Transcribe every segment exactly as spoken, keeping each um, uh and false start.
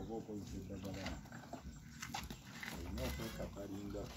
bw'oba okozesa eddagala olina okwekakalingaku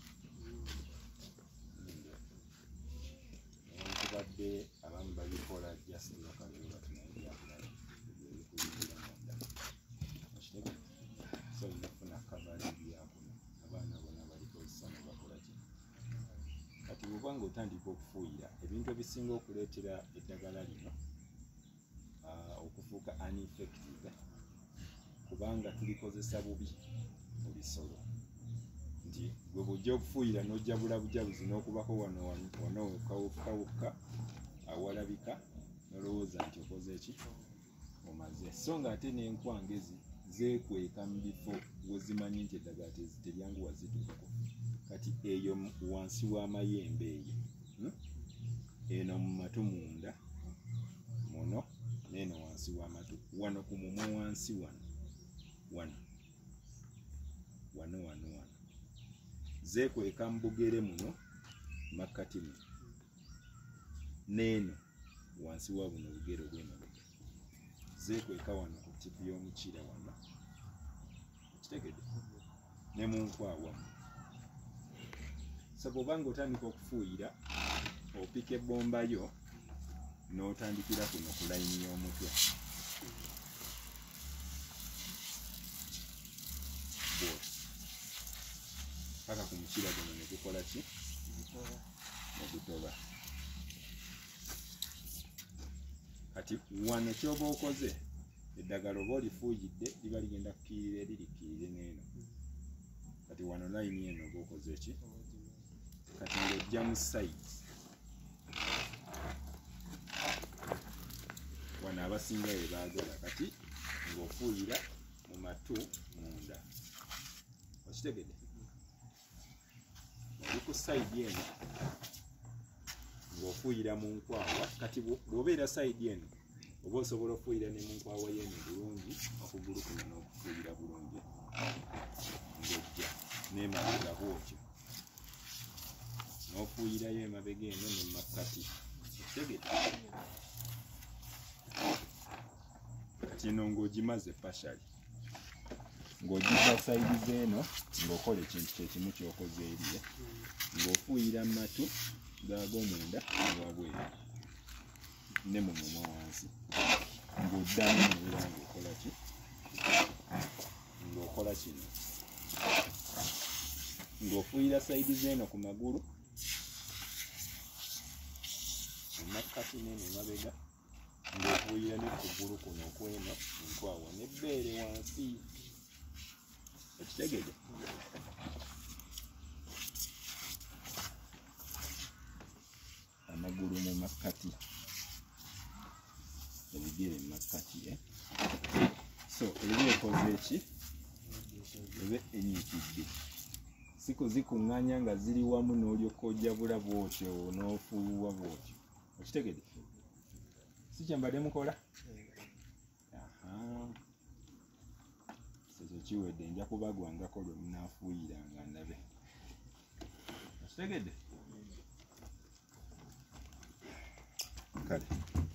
newankubadde abamu babikola just bakaliro batunaye byakulala ebikuyingira munda okitegeera so olina kufuna kabali byakuno abaana bonna balikozesa ne bakola ki kati bw'oba nga otandika okufuuyira ebintu ebisinga okuleetera eddagala lino okufuuka ineffective kubanga tulikozesa bubi mu bisolo nti gwe bw'ojja okufuuyira n'ojja bulabujabuzi n'okubako wano wano kawukkawukka awalabika nolowooza nti okoze eki omaze so nga ate n'enkwangezi zeekweka mu bifo we zimanyi nti eddagala teryanguwa zituukako kati eyo wansi w'amayembe eyo eno mu matu munda muno neno wansi w'amatu wano ku mumwa wansi wano wano wano wano wano zeekweka mu bugere muno makkati muno neeno wansi wa buno obugere obw'emabega zeekweka wano ku tipu y'omukira wano kitegedde ne mu nkwawa so bw'oba nga otandika okufuuyira opika ebbomba yo n'otandikira kuno ku layini y'omutwe bwoti paka ku mukira guno ne gukola ki ne gutoba kati wano kyoba okoze eddagala oba olifuuyidde liba ligenda kukiirira eririkiirire n'eno kati wano layini eno oba okoze ki kati ng'ojja mu sayidi wano abasinga we baagala kati ng'ofuuyira mu matu munda okitegedde oli ku sayidi eno ng'ofuuyira mu nkwawa kati bw'obeera sayidi eno oba osobola okufuuyira ne mu nkwawa y'eno bulungi okugulu kuno n'okufuuyira bulungi ng'ojja n'emabega bwotyo n'ofuuyirayo emabega eno ne makkati okitegedde kati eno ng'ogimaze pashali ng'ogisa sayidi z'eno ng'okola ekintu kyekimu ky'okoze eriye ng'ofuuyira mu matu g'ag'omunda ewabweru ne mu mumwa wansi ng'oddamu neera ng'okola ki ng'okola kino ng'ofuuyira sayidi z'eno ku magulu mu makkati n'eno emabega ng'ofuuyira ne kugulu kuno okweno enkwawa n'ebbeere wansi ekitegede amagulu mu makkati ebigere mu makkati so eba ekoze eki eba enyiikidde si kuzikuŋŋaanya nga ziri wamu n'olyoka ojja bula bwotyo n'ofuuwa bwotyo okitegede si kyembadde mukola ekyo kiwedde nja kubagwangako lwe munaafuuyira nga ndabe okitegedde kale